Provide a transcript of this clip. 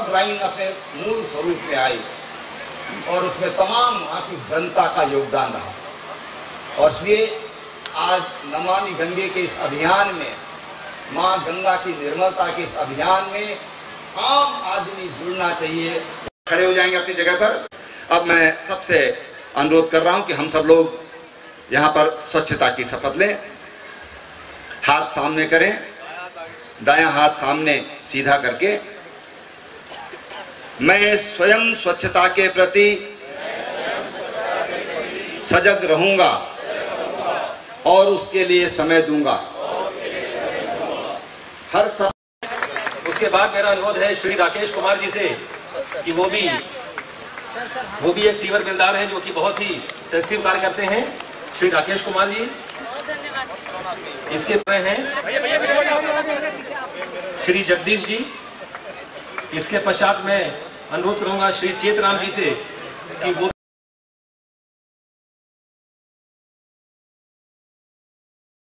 सब लाइन अपने मूल स्वरूप में आई और उसमें तमाम वहाँ की जनता का योगदान रहा। और इसलिए आज नमामि गंगे के इस अभियान में, माँ गंगा की निर्मलता के इस अभियान में आम आदमी जुड़ना चाहिए। खड़े हो जाएंगे अपनी जगह पर। अब मैं सबसे अनुरोध कर रहा हूं कि हम सब लोग यहाँ पर स्वच्छता की शपथ लें। हाथ सामने करें, दायां हाथ सामने सीधा करके। मैं स्वयं स्वच्छता के प्रति सजग रहूंगा और उसके लिए समय दूंगा। हर उसके बाद मेरा अनुरोध है श्री राकेश कुमार जी से कि वो भी एक सीवर बिल्डर हैं जो कि बहुत ही सेंसिटिव कार्य करते हैं। श्री राकेश कुमार जी इसके हैं। श्री जगदीश जी, इसके पश्चात मैं अनुरोध करूंगा श्री चेतराम जी से कि वो